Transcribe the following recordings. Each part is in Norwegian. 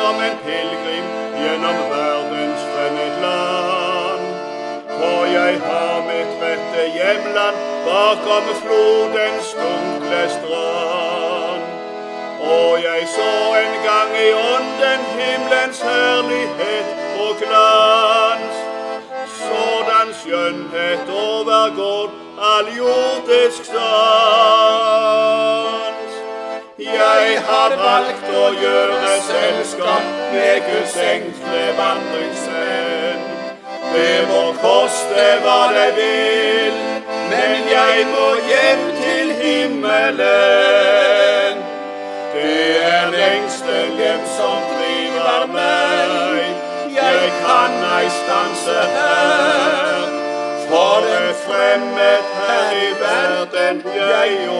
som en pilgrim gjennom verdens fremmed land. For jeg har mitt rette hjemland bakom flodens dunkle strand. Og jeg så en gang i ånden himmelens herlighet og glans. Sådan skjønnhet overgår all jordisk sans. Jeg har valgt å gjøre selskap med Guds enkle vandringsvenn. Det må koste hva det vil, men jeg må hjem til himmelen. Det er lengsel hjem som driver meg, jeg kan ei stanse her. For en fremmed her i verden jeg jo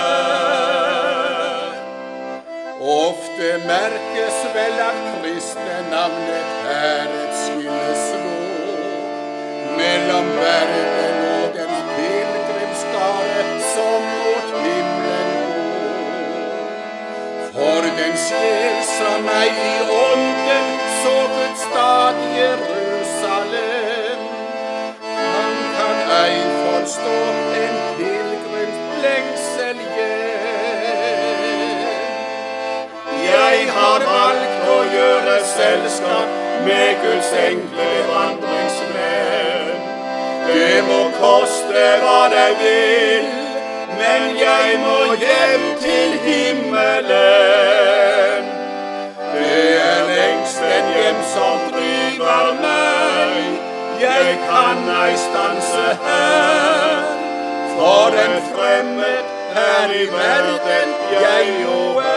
er. Ofte merkes vel at kristne navnet er et skilleslår mellom verden og den pilgrimsskare som mot himmelen går. For den sjel som ei i ånden så Guds stad Jerusalem, han kan ei forstå en pilgrims lengsel hjem. Jeg har valgt å gjøre selskap med Guds enkle vandringsvenn. Det må koste hva det vil, men jeg må hjem til himmelen. Det er lengselen hjem som driver meg, jeg kan ei stanse her. For en fremmed her i verden jeg jo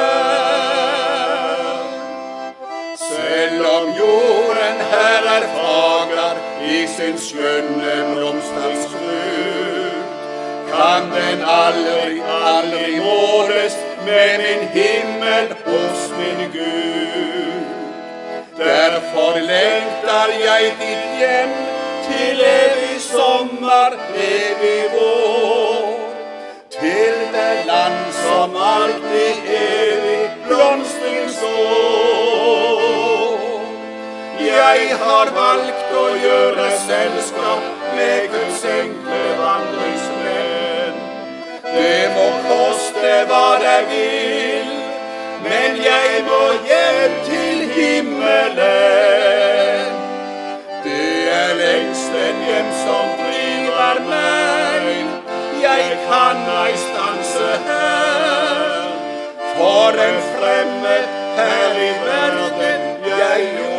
er. Selv om jorden her er fager i sin skjønne blomsterslut, kan den aldri måles med min himmel hos min Gud. Derfor lengter jeg ditt hjem til evig sommer, evig vår, til det land som alltid evig blomstring sår. Jeg har valgt å gjøre selskap med Guds enkle vandringsvenn. Det må koste hva det vil, men jeg må hjem til himmelen. Det er lengselen hjem som driver meg, jeg kan ei stanse her. For en fremmed her i verden jeg jo